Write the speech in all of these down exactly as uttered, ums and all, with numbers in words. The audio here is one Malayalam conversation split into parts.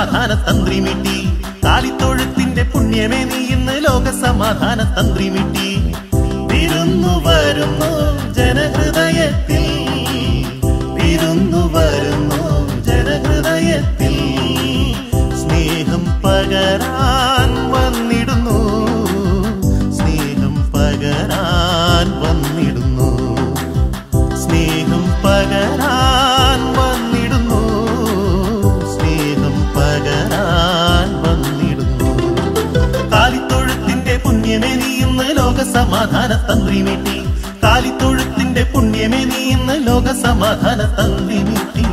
സമാധാന തന്ത്രി മീട്ടി കാലിത്തൊഴുത്തിന്റെ പുണ്യമേ നീ ഇന്ന് ലോക സമാധാന തന്ത്രി മീട്ടി വിരുന്നു വരുന്നു ജനഹൃദയത്തിൽ വിരുന്നു വരുന്നു ജനഹൃദയത്തിൽ സ്നേഹം പകരാൻ വന്നിടുന്നു സ്നേഹം പകരാൻ വന്നിടുന്നു സ്നേഹം പകരാൻ വന്നിടുന്നു സ്നേഹം പകരാൻ വന്നിടുന്നു കാലിത്തൊഴുത്തിന്റെ പുണ്യമേ നീ ഇന്ന് ലോക സമാധാന തന്ത്രി മീട്ടി കാലിത്തൊഴുത്തിന്റെ പുണ്യമേ നീ ഇന്ന് ലോക സമാധാന തന്ത്രി മീട്ടി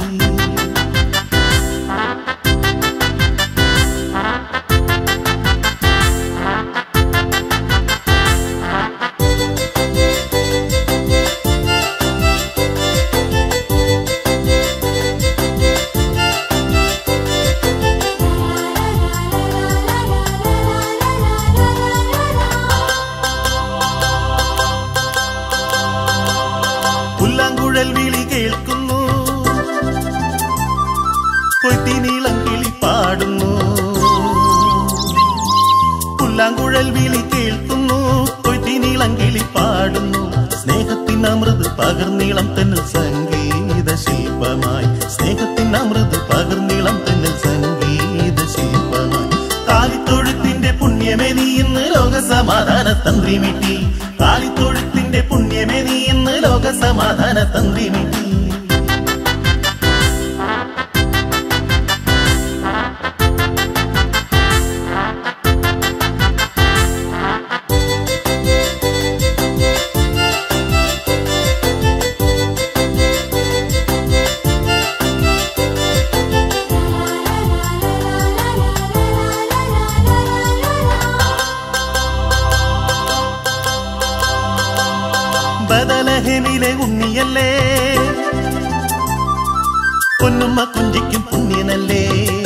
പുല്ലാങ്കുഴൽ വിളി കേൾക്കുന്നു കൊയ്ത്തിനീളം കിളി പാടുന്നു പുല്ലാങ്കുഴൽ വിളി കേൾക്കുന്നു കൊയ്ത്തിനീളം കിളി പാടുന്നു സ്നേഹത്തിൻ അമൃത് പകർന്നീളം തന്നിൽ സംഗീത ശില്പമായി സ്നേഹത്തിൻ അമൃത് പകർന്നീളം തന്നിൽ സംഗീത ശില്പമായി കാലിത്തൊഴുത്തിന്റെ പുണ്യമേ നീ ഇന്ന് ലോക സമാധാന തന്ത്രി മീട്ടി കാലിത്തൊഴുത്തിന്റെ പുണ്യമേ നീ ഇന്ന് ലോക സമാധാന തന്ത്രി മീട്ടി ബദലഹേമിലെ ഉണ്ണിയല്ലേ പൊന്നുമ്മ കുഞ്ചിക്കും പുണ്യനല്ലേ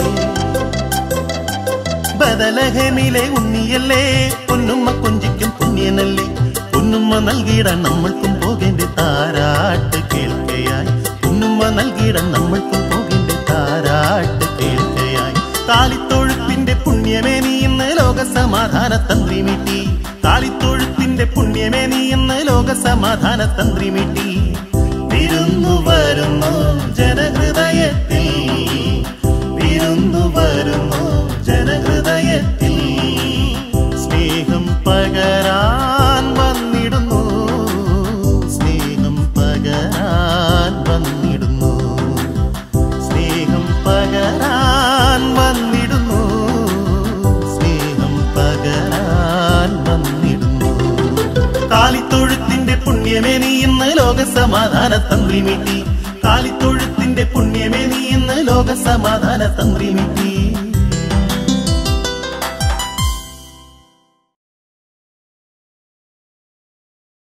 ബദലഹേമിലെ ഉണ്ണിയല്ലേ പൊന്നുമ്മ കുഞ്ചിക്കും പുണ്യനല്ലേ പൊന്നുമ്മ നൽകിയിടാൻ നമ്മൾക്കും പോകേണ്ട താരാട്ട് കേൾക്കയായി പൊന്നുമ്മ നൽകിയിടാൻ നമ്മൾക്കും പോകേണ്ട താരാട്ട് കേൾക്കയായി കാലിത്തൊഴുത്തിന്റെ പുണ്യമേ നീ ഇന്ന് ലോക സമാധാന തന്ത്രി മീട്ടി കാലിത്തൊഴുത്തിന്റെ പുണ്യമേ നീ ഇന്ന് ലോക സമാധാന തന്ത്രി മീട്ടി വിരുന്നു വരുന്നു ജനഹൃദയത്തിൽ വിരുന്നു വരുന്നു ജനഹൃദയത്തിൽ സ്നേഹം പകരാൻ വന്നിടുന്നു സ്നേഹം പകരാൻ വന്നിടുന്നു സ്നേഹം പകരാൻ വന്നിടുന്നു സ്നേഹം പകരാൻ വന്നിടുന്നു കാലിത്തൊഴുത്തിന്റെ പുണ്യമേ നീ ഇന്ന് ലോക സമാധാന തന്ത്രി മീട്ടി കാലിത്തൊഴുത്തിന്റെ പുണ്യമേ നീ ഇന്ന് ലോക സമാധാന തന്ത്രി മീട്ടി